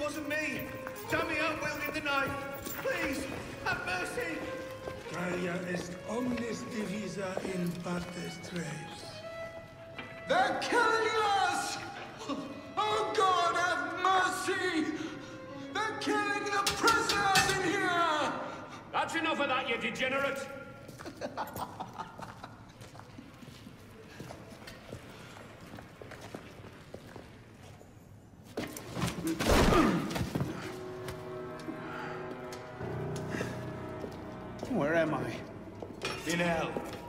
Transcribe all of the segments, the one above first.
wasn't me. Tell me I'm wielding the knife. Please, have mercy. Gaia est omnis divisa in partes tres. They're killing us! Oh God, have mercy! They're killing the prisoners in here! That's enough of that, you degenerate! Where am I? In hell.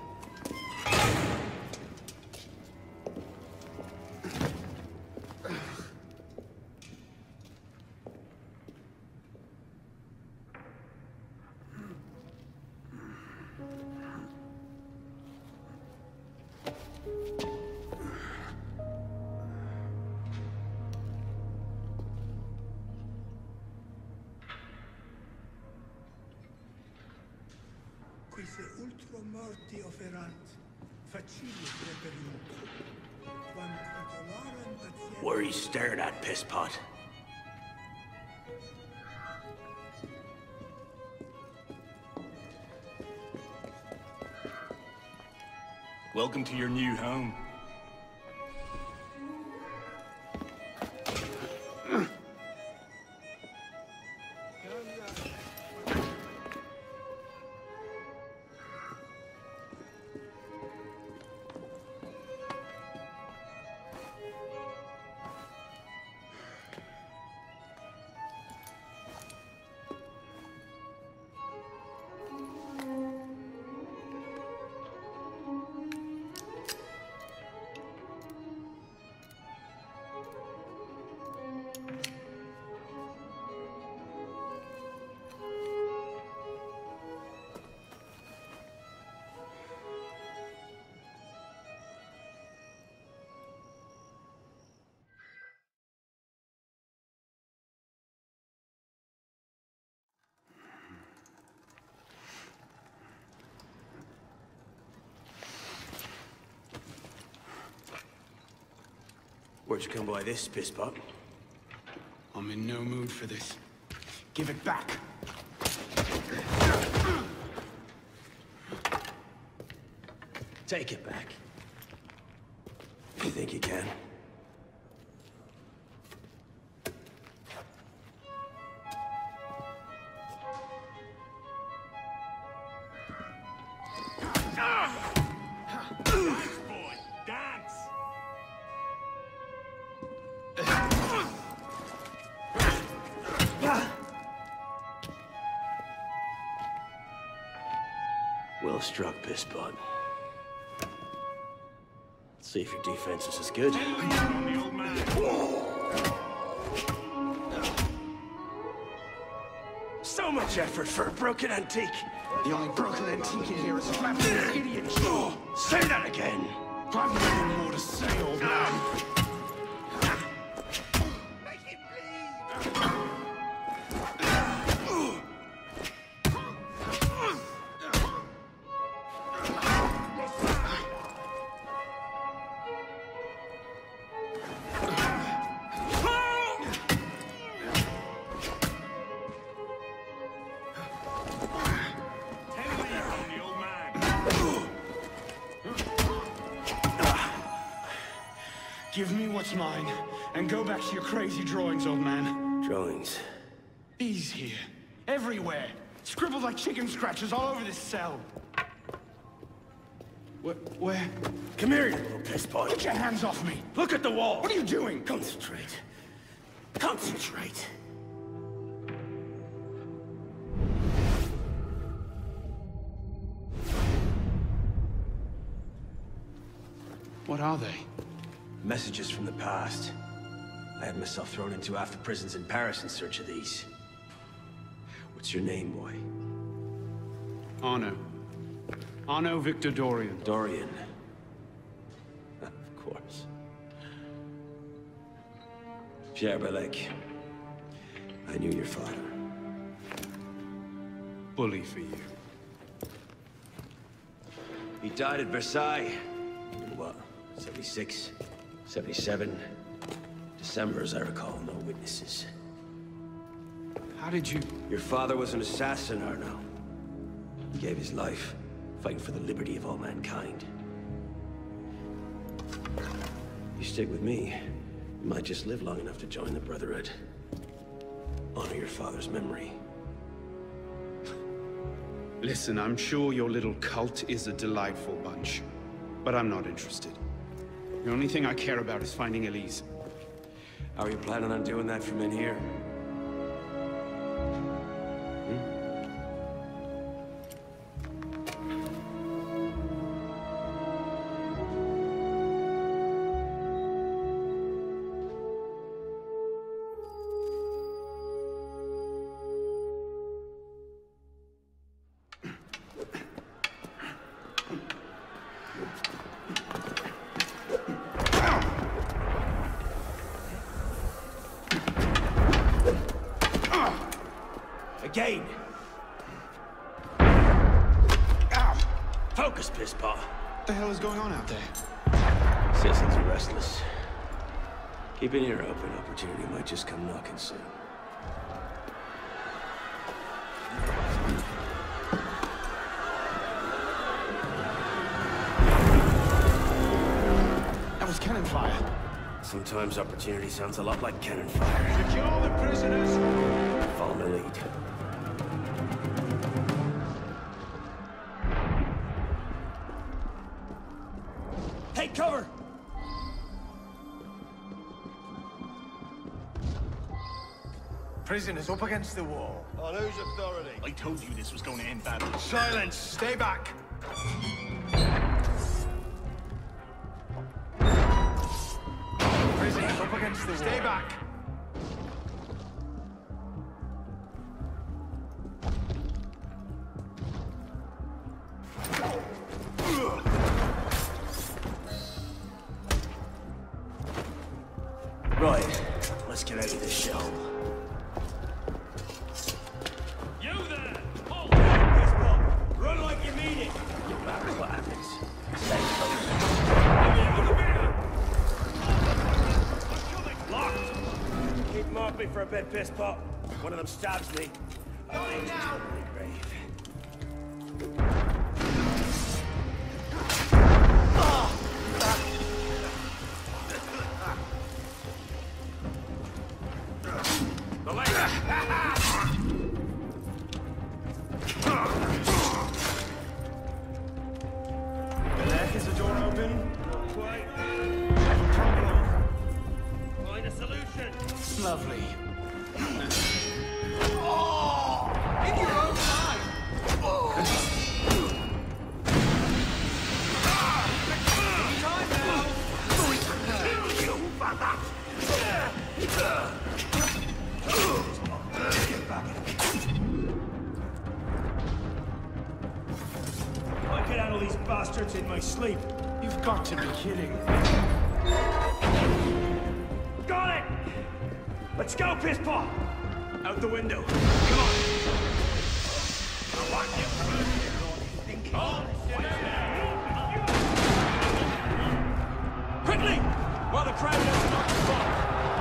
Quise ultro morti oferant, facili preperiunt. Quam consolarem patientia... What are you staring at, pisspot? Welcome to your new home. Where'd you come by this, pisspot? I'm in no mood for this. Give it back! Take it back. You think you can? Well struck, pisspot. Let's see if your defense is as good. So much effort for a broken antique. The only broken antique in here is trapped in this idiot jaw. Say that again. I've nothing more to say, old man. Give me what's mine, and go back to your crazy drawings, old man. Drawings? These here. Everywhere. Scribbled like chicken scratches all over this cell. Where? Come here, you little pisspot. Get your hands off me! Look at the wall! What are you doing? Concentrate. Concentrate. What are they? Messages from the past. I had myself thrown into half the prisons in Paris in search of these. What's your name, boy? Arno. Arno Victor Dorian. Dorian. Of course. Pierre Balek. I knew your father. Bully for you. He died at Versailles. In what? 76? 77? December, as I recall, no witnesses. How did you... Your father was an assassin, Arno. He gave his life, fighting for the liberty of all mankind. You stick with me, you might just live long enough to join the Brotherhood. Honor your father's memory. Listen, I'm sure your little cult is a delightful bunch, but I'm not interested. The only thing I care about is finding Elise. How are you planning on doing that from in here? Again! Focus, Pisspaw! What the hell is going on out there? Citizens are restless. Keep an ear open. Opportunity might just come knocking soon. That was cannon fire. Sometimes opportunity sounds a lot like cannon fire. Secure the prisoners. Follow my lead. Take cover! Prisoners up against the wall. On whose authority? I told you this was going to end badly. Silence! Stay back! Prisoners up against the wall. Stay back! Right, let's get out of this shell. You there! Hold! Run like you mean it! No matter what happens, stay close. Locked! Keep them off me for a bit, Pisspot. One of them stabs me. I'll leave now! Grave. Is the door open? Quite. Find a solution. Lovely. In your own time! Time now! Kill you for that! I can handle these bastards in my sleep. You've got to be kidding. Got it! Let's go, Pisspaw! Out the window. Come on! Quickly! While the crowd doesn't knock us off.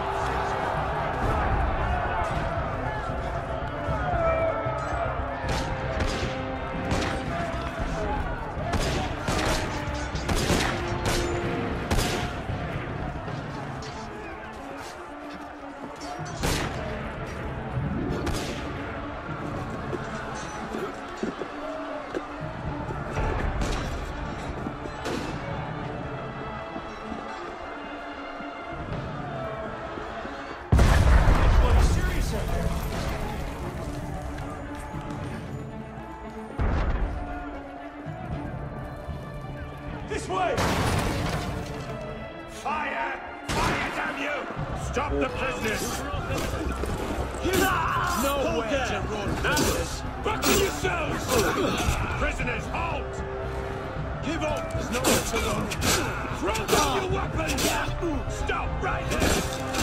This way! Fire! Fire, damn you! Stop the prisoners! Nowhere to run! Buckle yourselves! Prisoners, halt! Give up! There's nowhere to run! Throw down your weapons! Stop right there!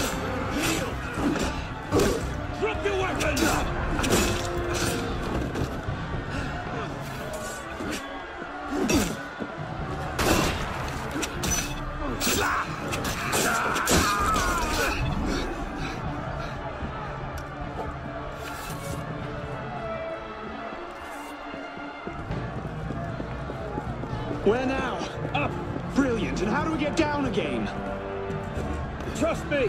Drop your weapons! get down again. Trust me.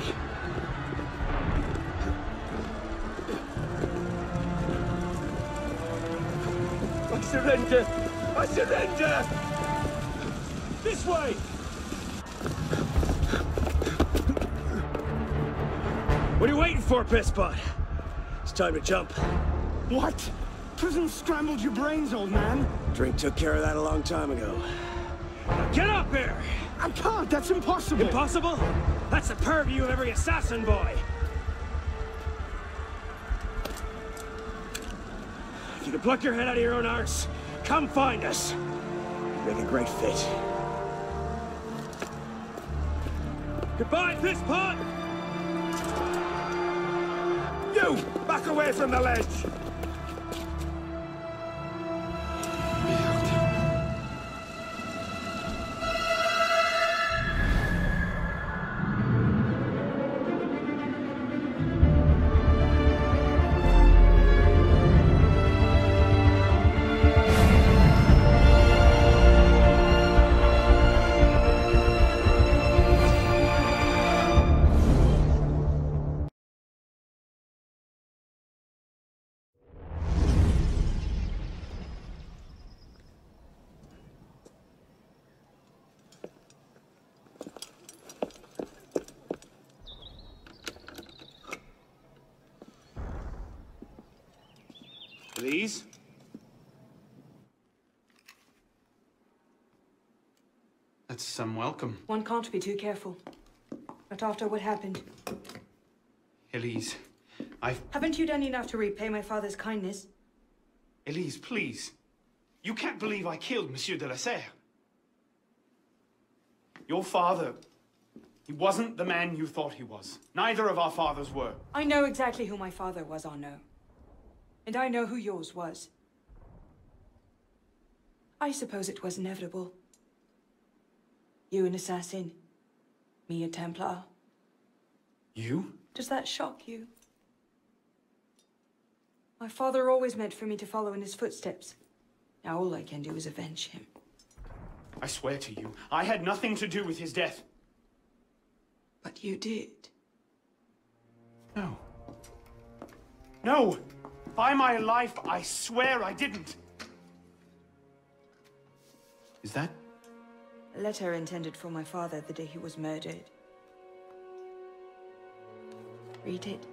I surrender! I surrender! This way! What are you waiting for, pisspot? It's time to jump. What? Prison scrambled your brains, old man. Drink took care of that a long time ago. Now get up here! I can't, that's impossible. Impossible? That's the purview of every assassin boy. If you can pluck your head out of your own arse, come find us. Make a great fit. Goodbye, pisspot! You! Back away from the ledge! Please? That's some welcome. One can't be too careful. Not after what happened. Elise, Haven't you done enough to repay my father's kindness? Elise, please. You can't believe I killed Monsieur de la Serre. Your father, he wasn't the man you thought he was. Neither of our fathers were. I know exactly who my father was, Arnaud. And I know who yours was. I suppose it was inevitable. You an assassin, me a Templar. You? Does that shock you? My father always meant for me to follow in his footsteps. Now all I can do is avenge him. I swear to you, I had nothing to do with his death. But you did. No. No! By my life, I swear I didn't. Is that? A letter intended for my father the day he was murdered. Read it.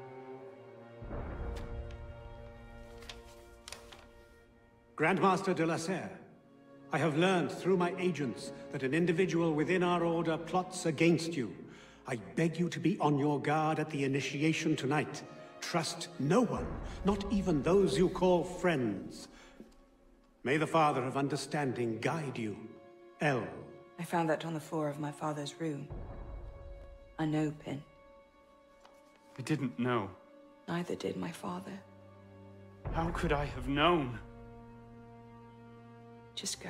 Grandmaster de la Serre, I have learned through my agents that an individual within our order plots against you. I beg you to be on your guard at the initiation tonight. Trust no one, not even those you call friends. May the Father of Understanding guide you. L. I found that on the floor of my father's room. Unopened. I didn't know. Neither did my father. How could I have known? Just go.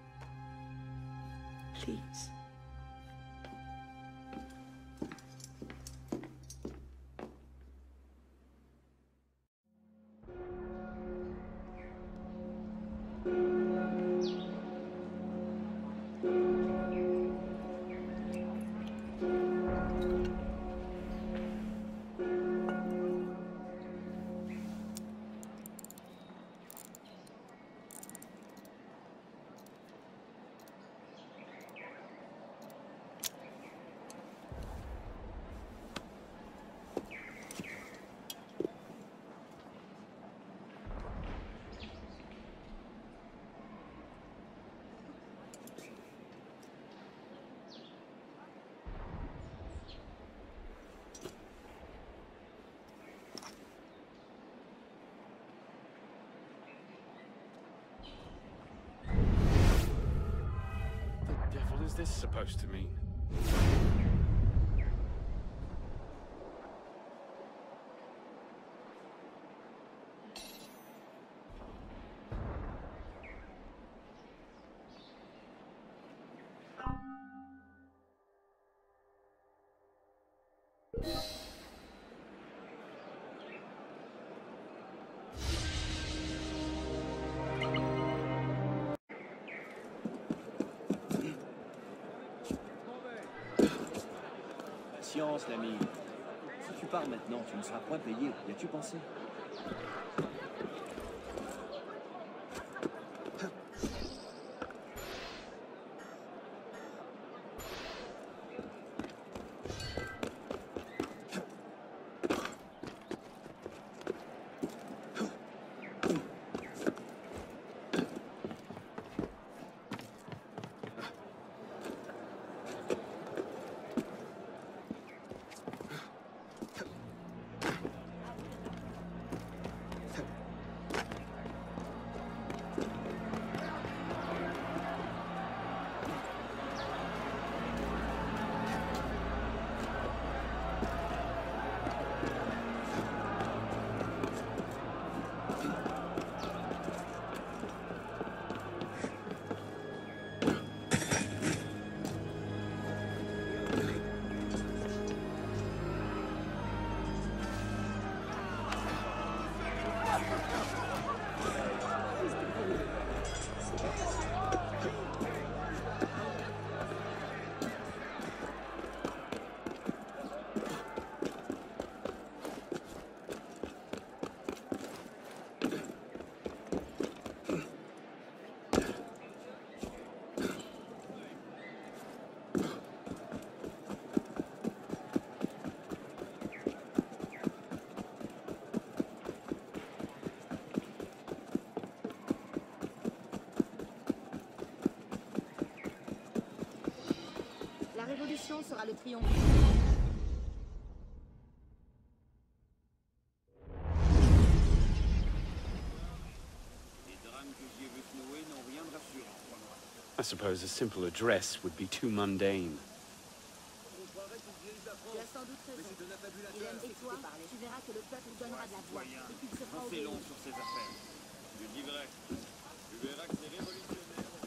Please. What is this supposed to mean? Patience, l'ami. Si tu pars maintenant, tu ne seras point payé. Y as-tu pensé? La révolution sera le triomphe. I suppose a simple address would be too mundane. Tu as sans doute raison. Il aime et toi, tu verras que le peuple donnera de la voix et qu'il se fera obéir. Sur ses affaires. Je dis vrai. Tu verras que c'est révolutionnaire.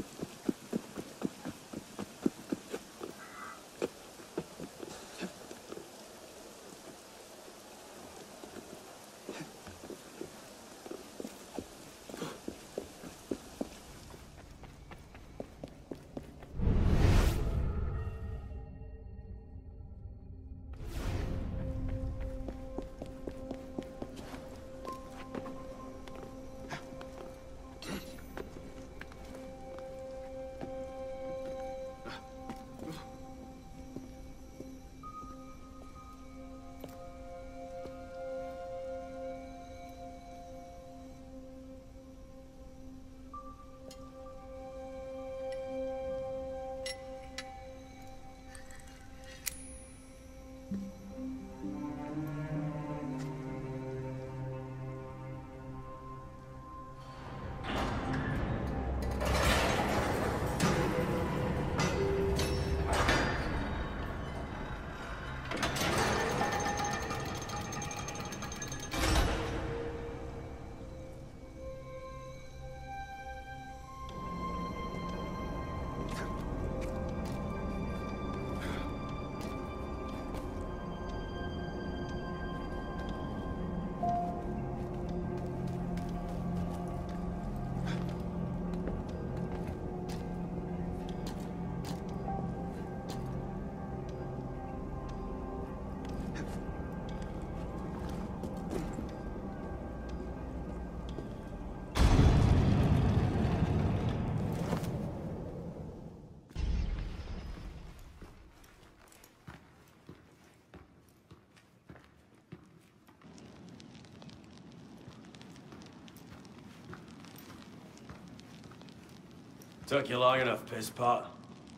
Took you long enough, piss pot.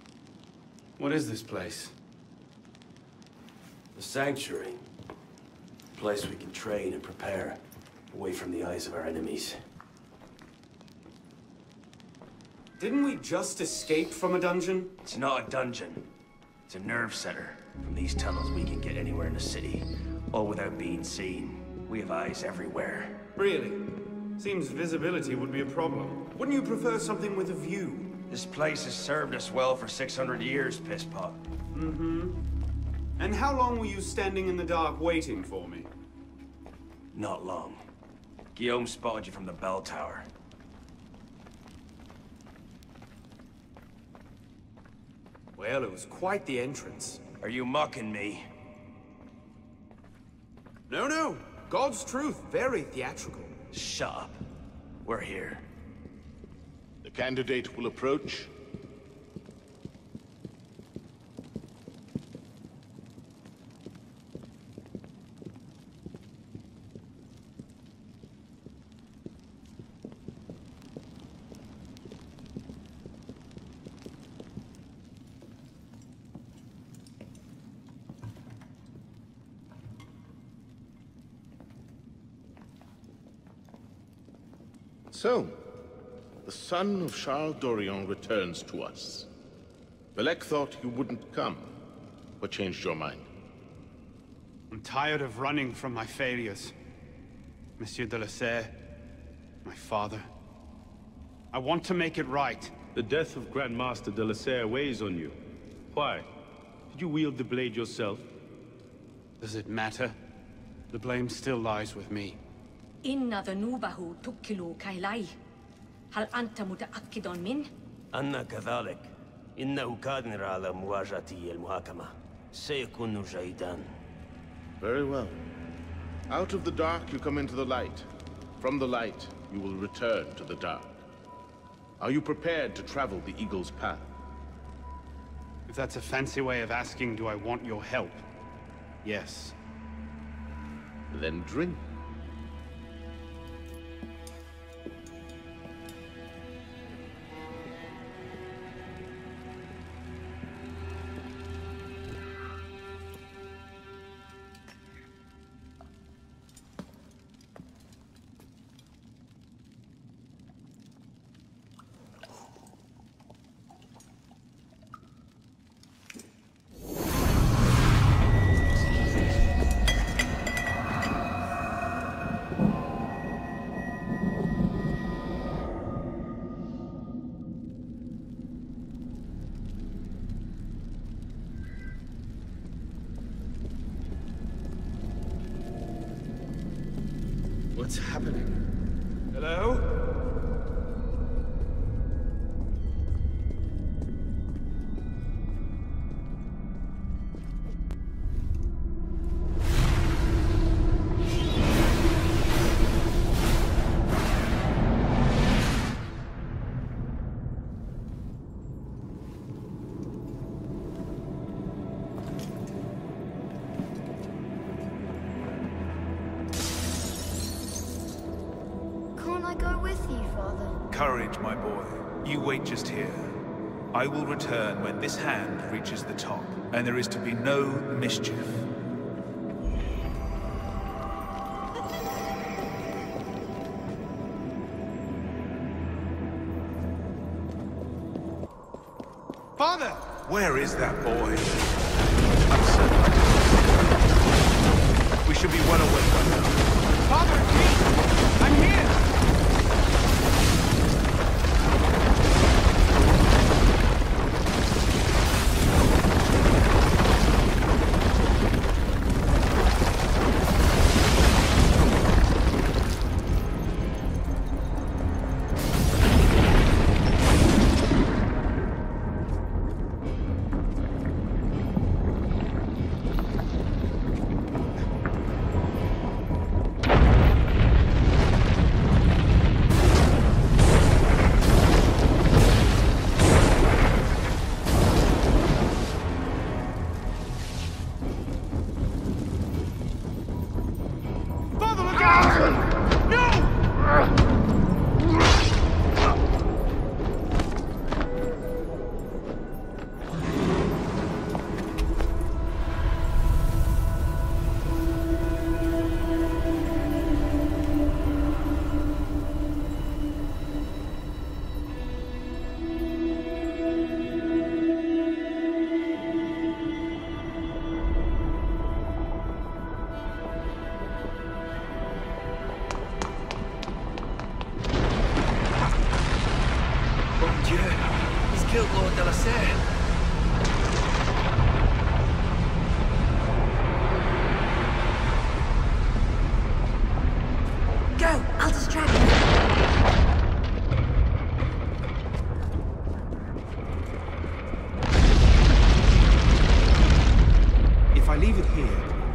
What is this place? The Sanctuary. A place we can train and prepare, away from the eyes of our enemies. Didn't we just escape from a dungeon? It's not a dungeon. It's a nerve center. From these tunnels, we can get anywhere in the city, all without being seen. We have eyes everywhere. Really? Seems visibility would be a problem. Wouldn't you prefer something with a view? This place has served us well for 600 years, piss pot. Mm-hmm. And how long were you standing in the dark waiting for me? Not long. Guillaume spotted you from the bell tower. Well, it was quite the entrance. Are you mocking me? No, no. God's truth. Very theatrical. Shut up. We're here. The candidate will approach. So, the son of Charles Dorion returns to us. Belek thought you wouldn't come. What changed your mind? I'm tired of running from my failures. Monsieur de la Serre, my father. I want to make it right. The death of Grand Master de la Serre weighs on you. Why? Did you wield the blade yourself? Does it matter? The blame still lies with me. إن ذنوبه تكل كيلي. هل أنت متأكد من؟ أنا كذلك. إنه قادر على مواجهة المحاكمة. سيكون جيدا. Very well. Out of the dark you come into the light. From the light you will return to the dark. Are you prepared to travel the Eagle's path? If that's a fancy way of asking, do I want your help? Yes. Then drink. What's happening? Hello? Courage, my boy. You wait just here. I will return when this hand reaches the top, and there is to be no mischief. Father! Where is that boy? I'm certain. We should be well away by now. Father, please! I'm here!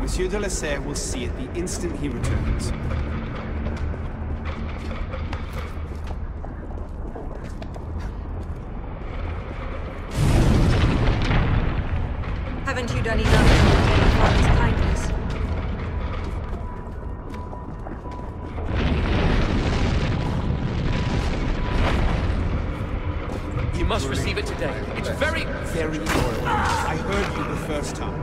Monsieur de la Serre will see it the instant he returns. Haven't you done enough to repay your father's kindness? You must receive it today. It's very royal. I heard you the first time.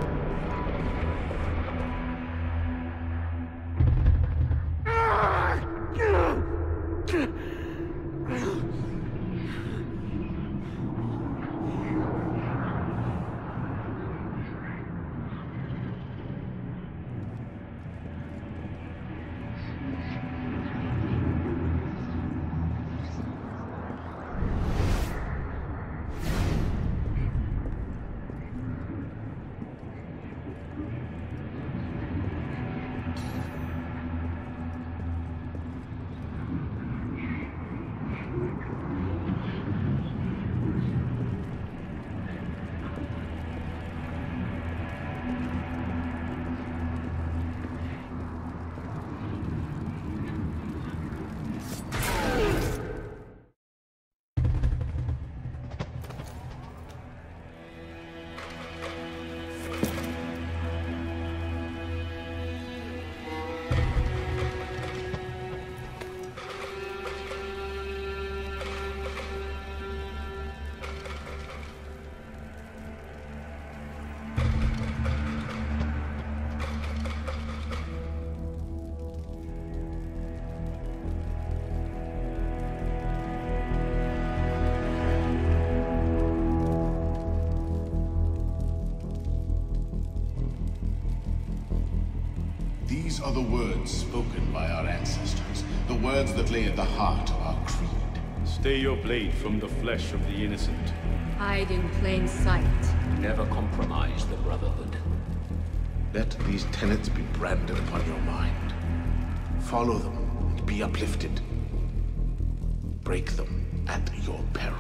These are the words spoken by our ancestors, the words that lay at the heart of our creed. Stay your blade from the flesh of the innocent. Hide in plain sight. Never compromise the Brotherhood. Let these tenets be branded upon your mind. Follow them and be uplifted. Break them at your peril.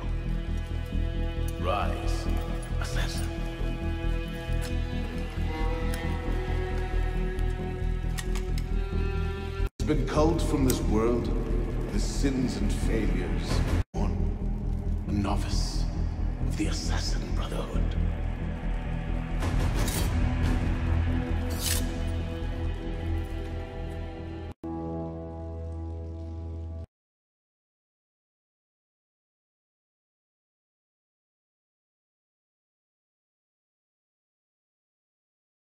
Rise, assassin. Has been culled from this world, the sins and failures. One, a novice of the Assassin Brotherhood.